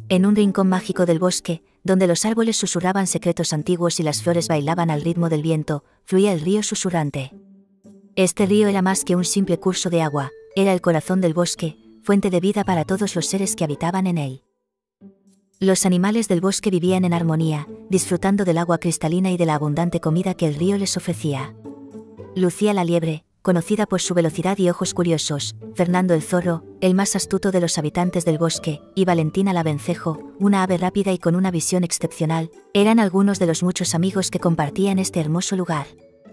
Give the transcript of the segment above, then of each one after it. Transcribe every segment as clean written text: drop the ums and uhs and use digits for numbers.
En un rincón mágico del bosque, donde los árboles susurraban secretos antiguos y las flores bailaban al ritmo del viento, fluía el río susurrante. Este río era más que un simple curso de agua, era el corazón del bosque, fuente de vida para todos los seres que habitaban en él. Los animales del bosque vivían en armonía, disfrutando del agua cristalina y de la abundante comida que el río les ofrecía. Lucía la liebre, conocida por su velocidad y ojos curiosos, Fernando el zorro, el más astuto de los habitantes del bosque, y Valentina la vencejo, una ave rápida y con una visión excepcional, eran algunos de los muchos amigos que compartían este hermoso lugar.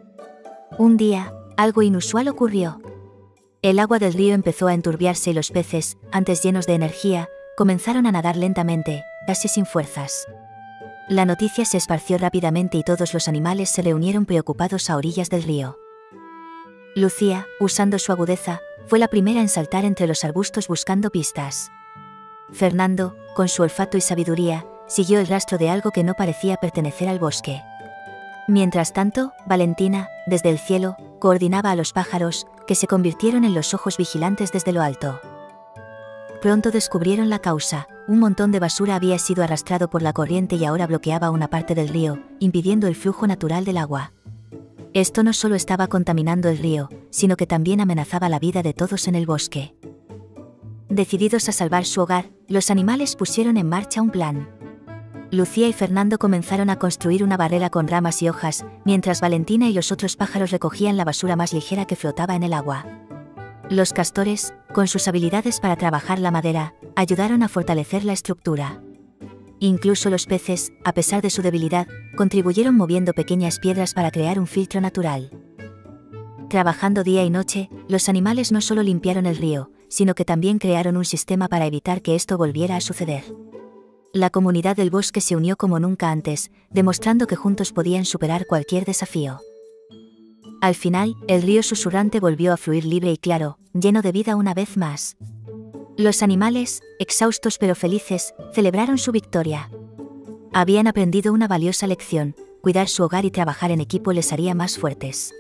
Un día, algo inusual ocurrió. El agua del río empezó a enturbiarse y los peces, antes llenos de energía, comenzaron a nadar lentamente, casi sin fuerzas. La noticia se esparció rápidamente y todos los animales se reunieron preocupados a orillas del río. Lucía, usando su agudeza, fue la primera en saltar entre los arbustos buscando pistas. Fernando, con su olfato y sabiduría, siguió el rastro de algo que no parecía pertenecer al bosque. Mientras tanto, Valentina, desde el cielo, coordinaba a los pájaros, que se convirtieron en los ojos vigilantes desde lo alto. Pronto descubrieron la causa: un montón de basura había sido arrastrado por la corriente y ahora bloqueaba una parte del río, impidiendo el flujo natural del agua. Esto no solo estaba contaminando el río, sino que también amenazaba la vida de todos en el bosque. Decididos a salvar su hogar, los animales pusieron en marcha un plan. Lucía y Fernando comenzaron a construir una barrera con ramas y hojas, mientras Valentina y los otros pájaros recogían la basura más ligera que flotaba en el agua. Los castores, con sus habilidades para trabajar la madera, ayudaron a fortalecer la estructura. Incluso los peces, a pesar de su debilidad, contribuyeron moviendo pequeñas piedras para crear un filtro natural. Trabajando día y noche, los animales no solo limpiaron el río, sino que también crearon un sistema para evitar que esto volviera a suceder. La comunidad del bosque se unió como nunca antes, demostrando que juntos podían superar cualquier desafío. Al final, el río susurrante volvió a fluir libre y claro, lleno de vida una vez más. Los animales, exhaustos pero felices, celebraron su victoria. Habían aprendido una valiosa lección: cuidar su hogar y trabajar en equipo les haría más fuertes.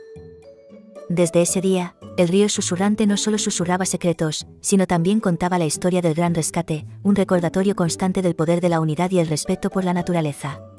Desde ese día, el río susurrante no solo susurraba secretos, sino también contaba la historia del gran rescate, un recordatorio constante del poder de la unidad y el respeto por la naturaleza.